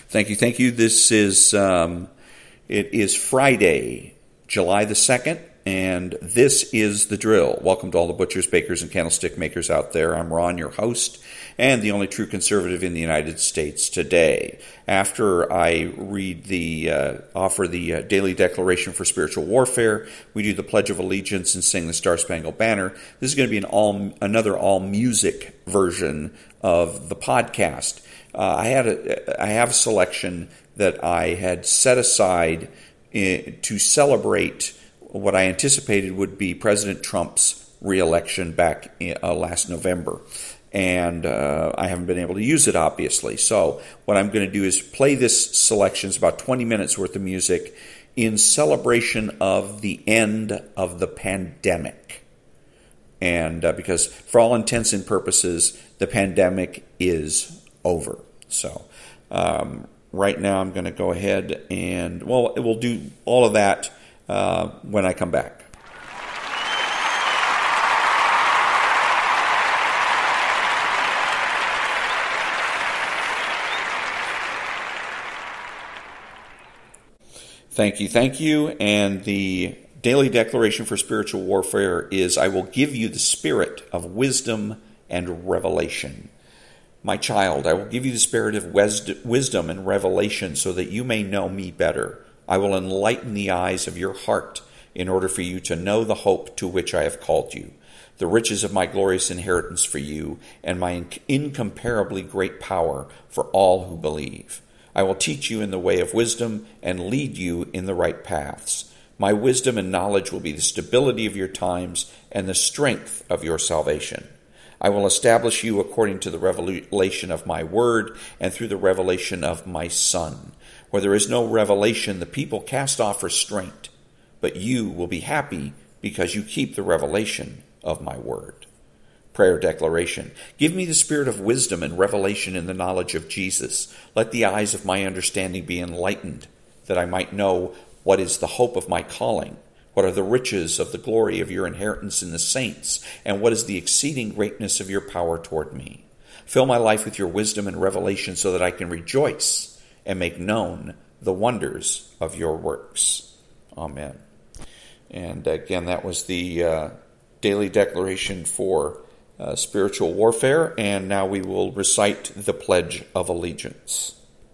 Thank you, thank you. This is, it is Friday, July the 2nd, and this is The Drill. Welcome to all the butchers, bakers, and candlestick makers out there. I'm Ron, your host, and the only true conservative in the United States today. After I read offer the daily declaration for spiritual warfare, we do the Pledge of Allegiance and sing the Star-Spangled-Banner. This is going to be another all-music version of the podcast. I have a selection that I had set aside to celebrate what I anticipated would be President Trump's re-election back last November. And I haven't been able to use it, obviously. So what I'm going to do is play this selection. It's about 20 minutes worth of music in celebration of the end of the pandemic. And because for all intents and purposes, the pandemic is over. So right now I'm going to go ahead and, we'll do all of that when I come back. Thank you. And the daily declaration for spiritual warfare is, I will give you the spirit of wisdom and revelation. My child, I will give you the spirit of wisdom and revelation so that you may know me better. I will enlighten the eyes of your heart in order for you to know the hope to which I have called you, the riches of my glorious inheritance for you, and my incomparably great power for all who believe. I will teach you in the way of wisdom and lead you in the right paths. My wisdom and knowledge will be the stability of your times and the strength of your salvation. I will establish you according to the revelation of my word and through the revelation of my Son. Where there is no revelation, the people cast off restraint, but you will be happy because you keep the revelation of my word. Prayer declaration. Give me the spirit of wisdom and revelation in the knowledge of Jesus. Let the eyes of my understanding be enlightened, that I might know what is the hope of my calling, what are the riches of the glory of your inheritance in the saints, and what is the exceeding greatness of your power toward me. Fill my life with your wisdom and revelation so that I can rejoice and make known the wonders of your works. Amen. And again, that was the daily declaration for spiritual warfare, and now we will recite the Pledge of Allegiance.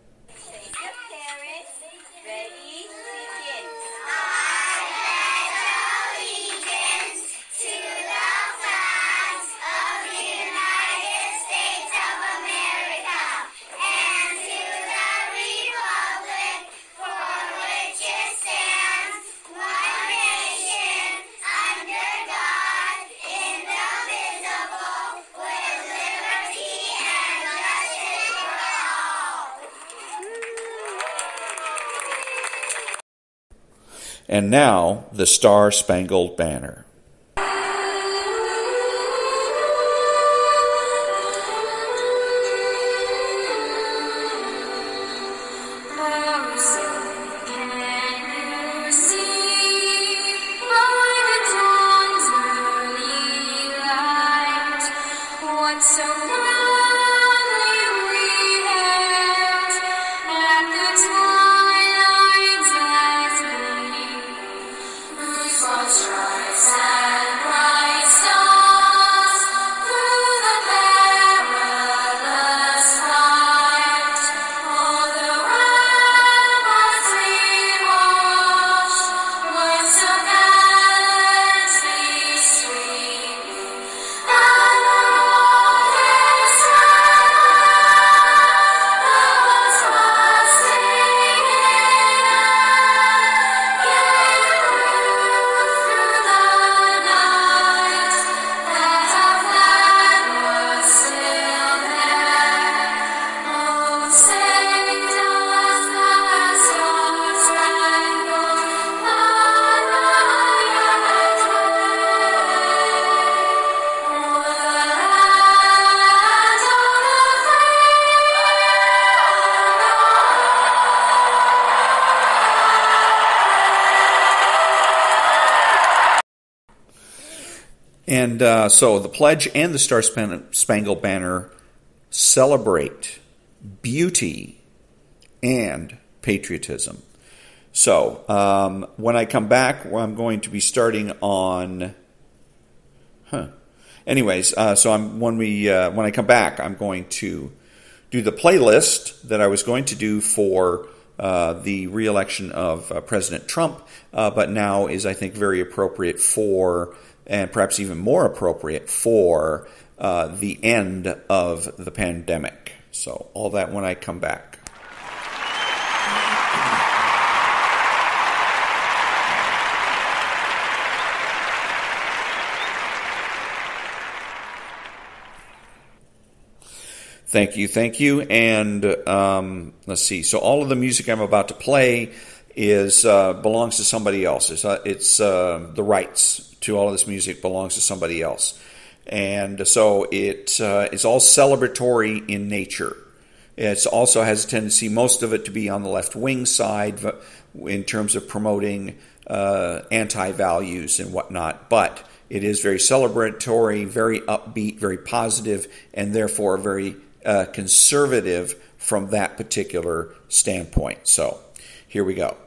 And now, the Star-Spangled Banner. And so the Pledge and the Star-Spangled Banner celebrate beauty and patriotism. So when I come back, I'm going to be starting on. Anyways, when I come back, I'm going to do the playlist that I was going to do for the re-election of President Trump, but now is, I think, very appropriate for, and perhaps even more appropriate for, the end of the pandemic. So all that when I come back. Thank you. And let's see. So all of the music I'm about to play belongs to somebody else. It's the rights to all of this music belongs to somebody else, and so it's all celebratory in nature. It also has a tendency, most of it, to be on the left-wing side in terms of promoting anti-values and whatnot, but it is very celebratory, very upbeat, very positive, and therefore very conservative from that particular standpoint. So here we go.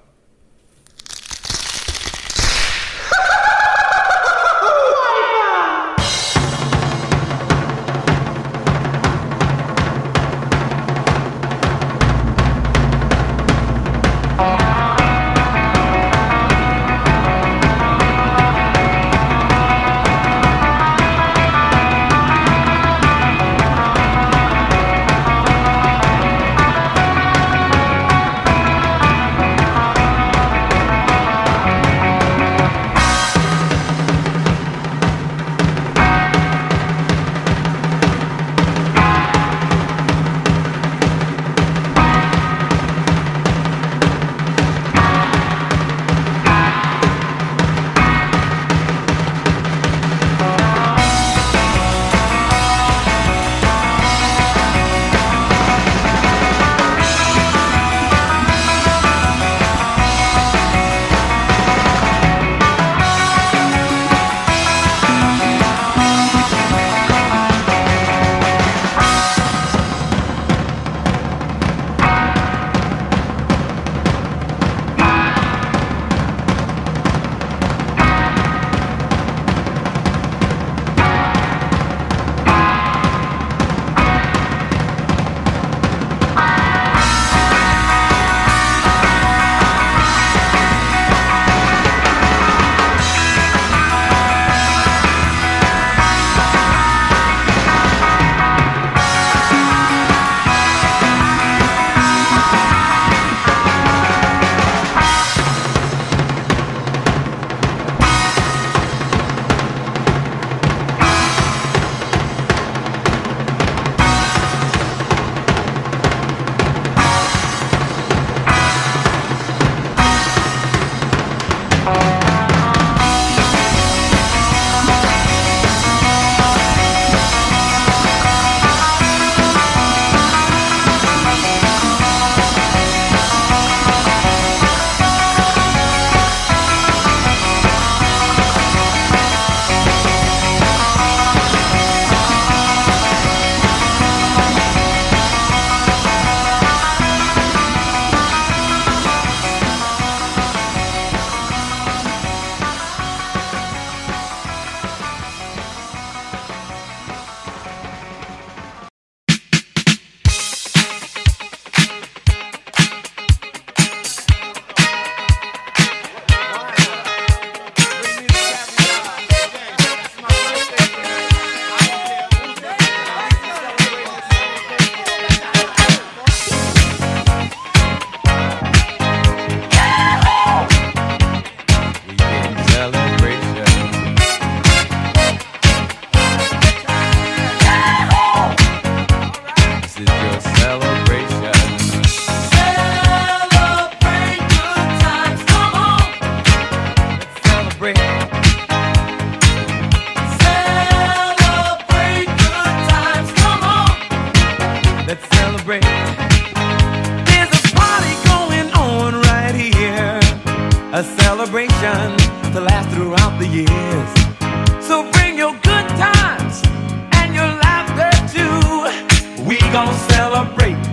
a celebration to last throughout the years. So bring your good times and your laughter too. We gon' celebrate your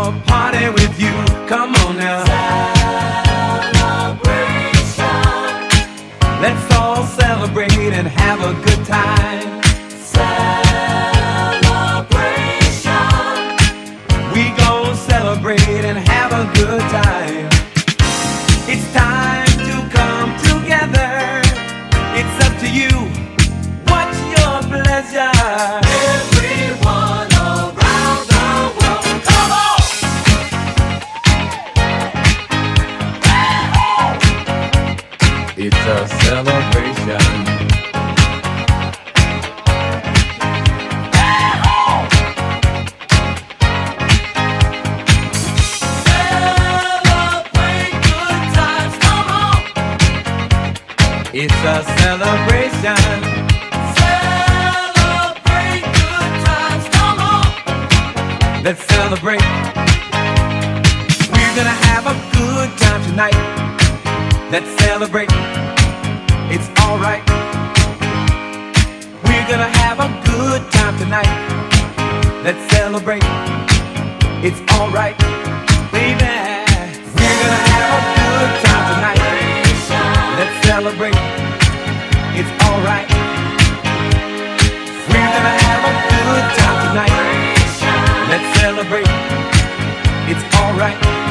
a party with you. Come on now. Celebration. Let's all celebrate and have a good time. Celebration. We gon' celebrate and have a good time. It's time to come together. It's up to you. What's your pleasure? Everyone around the world, come on! It's a celebration. Celebrate good times, come on! It's a celebration. Celebrate good times, come on! Let's celebrate. We're gonna have a good time tonight. Let's celebrate. It's alright. We're gonna have a good time tonight. Let's celebrate. It's alright, baby. We're gonna have a good time tonight. Let's celebrate. It's alright. We're gonna have a good time tonight. Let's celebrate. It's alright.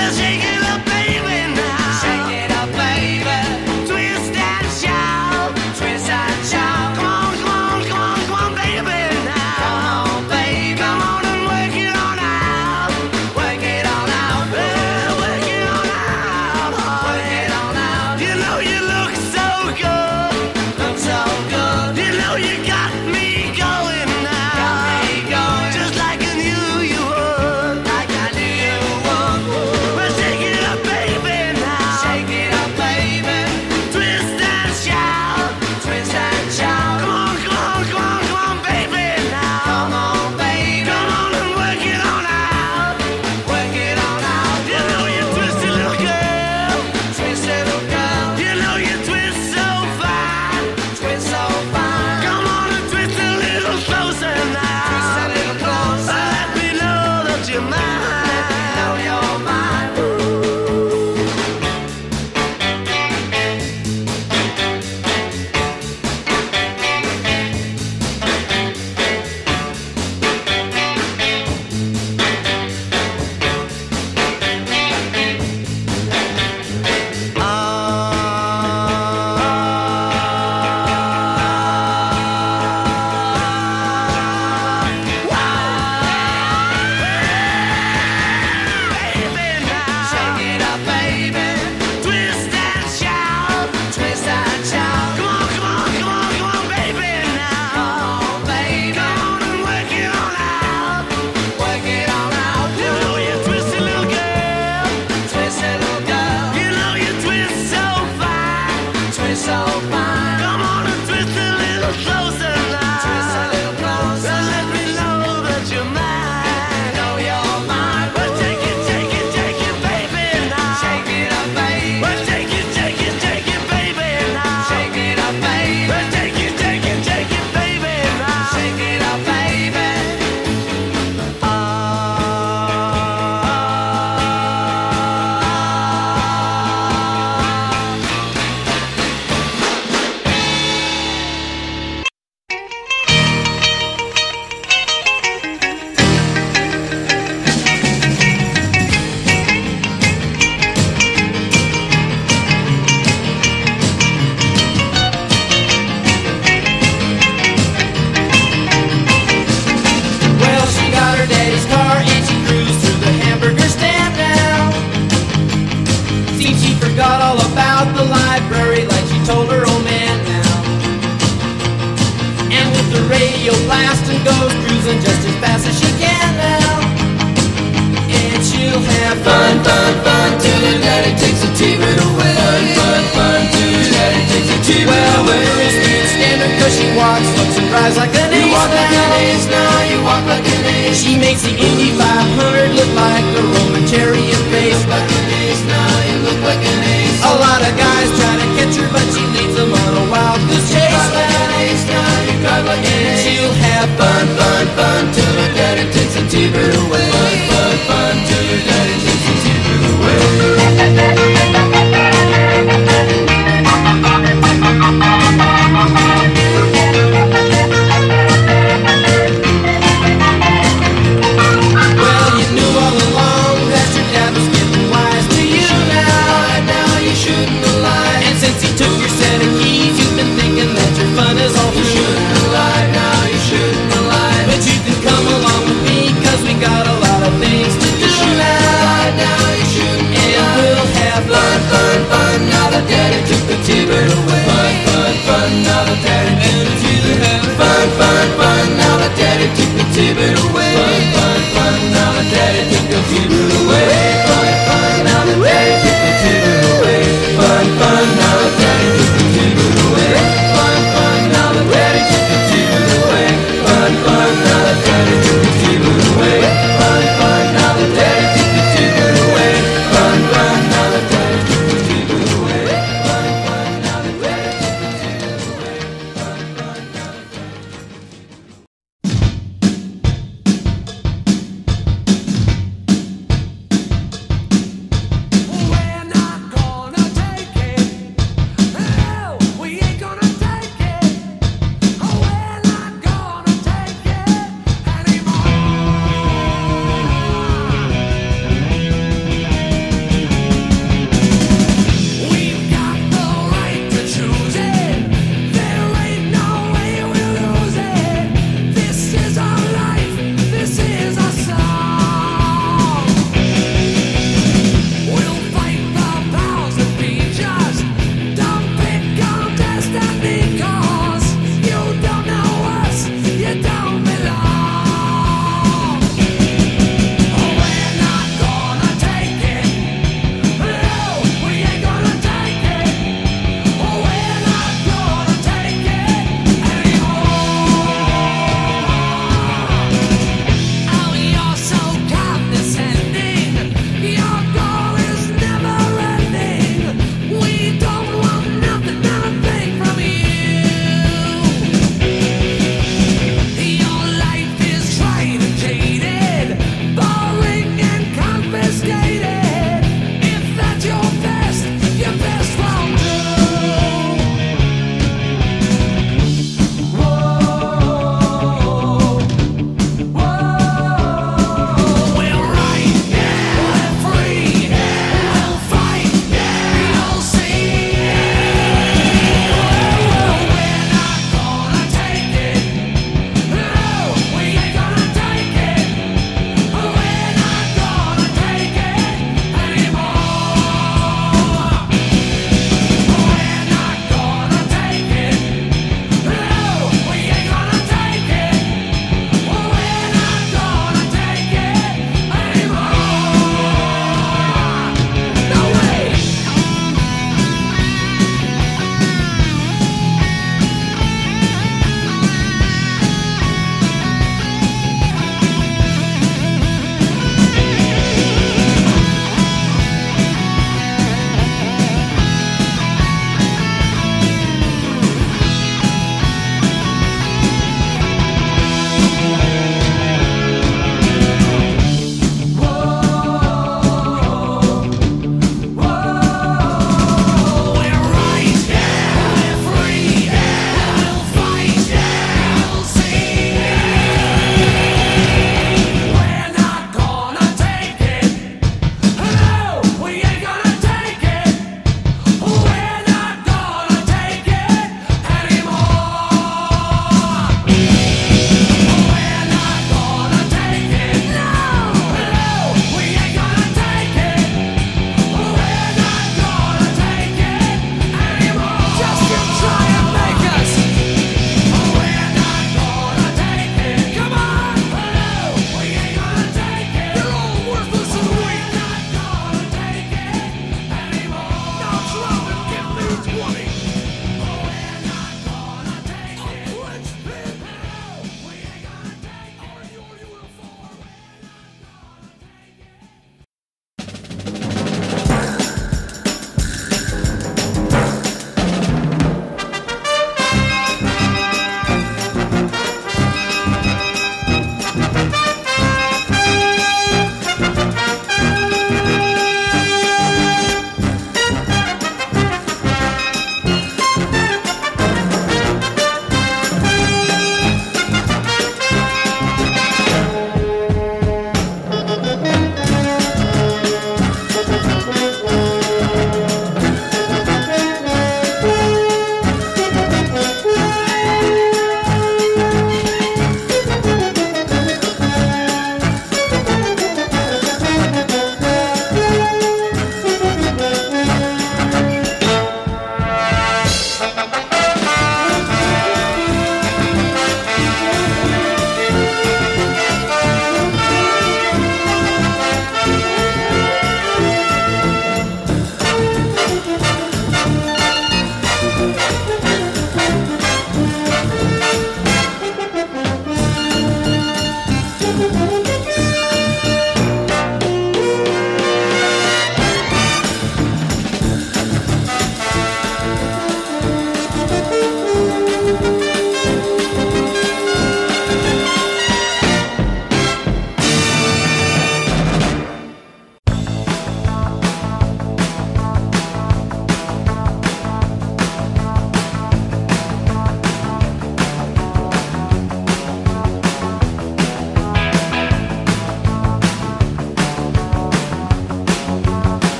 But you can come along with me, 'cause we got a lot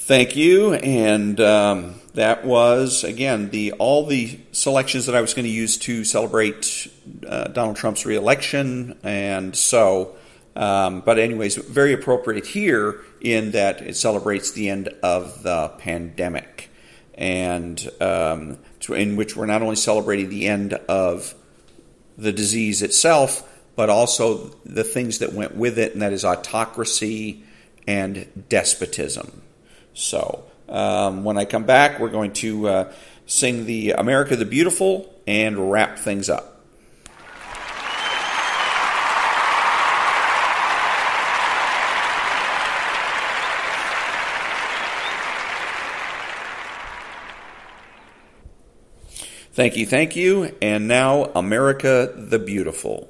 Thank you, and that was, again, all the selections that I was going to use to celebrate Donald Trump's reelection, and so, but anyways, very appropriate here in that it celebrates the end of the pandemic, and in which we're not only celebrating the end of the disease itself, but also the things that went with it, and that is autocracy and despotism. So, when I come back, we're going to sing the America the Beautiful and wrap things up. Thank you. And now, America the Beautiful.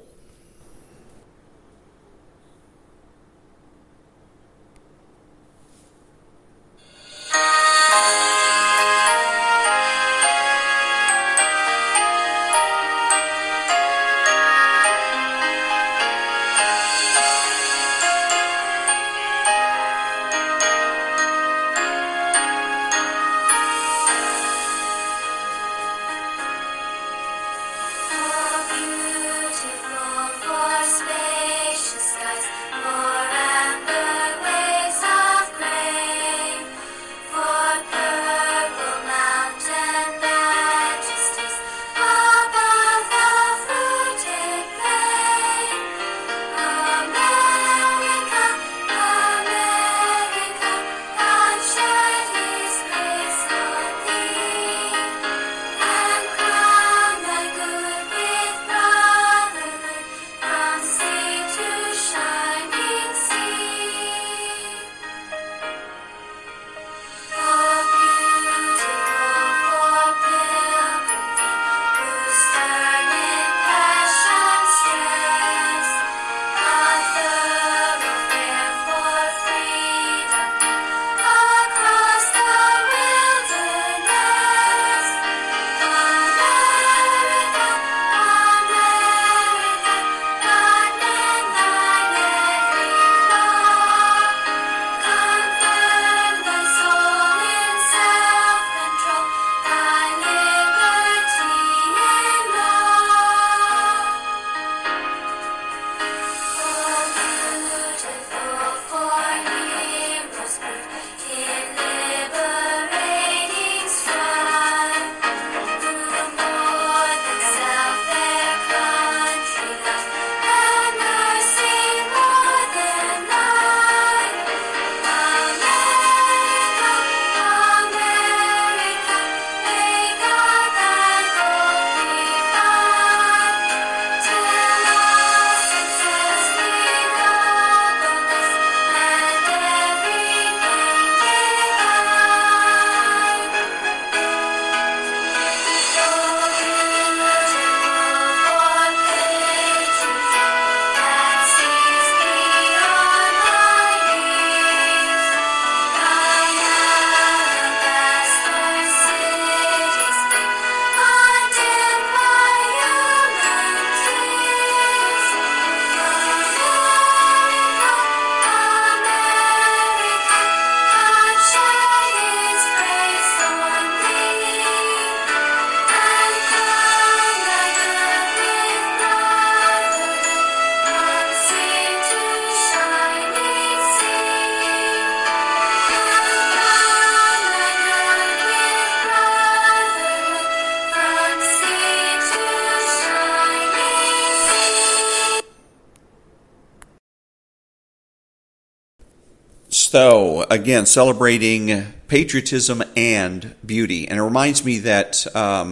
So, again, celebrating patriotism and beauty. And it reminds me that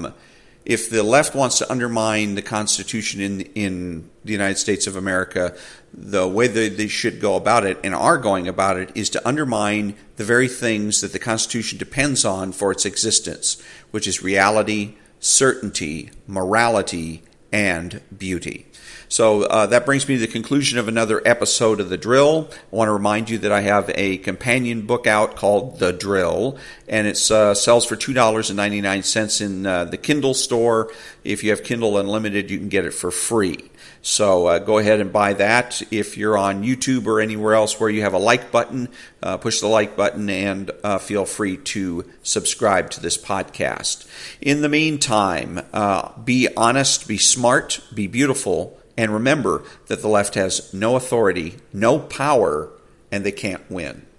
if the left wants to undermine the Constitution in the United States of America, the way that they should go about it, and are going about it, is to undermine the very things that the Constitution depends on for its existence, which is reality, certainty, morality, and beauty. So that brings me to the conclusion of another episode of The Drill. I want to remind you that I have a companion book out called The Drill, and it sells for $2.99 in the Kindle store. If you have Kindle Unlimited, you can get it for free. So go ahead and buy that. If you're on YouTube or anywhere else where you have a like button, push the like button and feel free to subscribe to this podcast. In the meantime, be honest, be smart, be beautiful, and remember that the left has no authority, no power, and they can't win.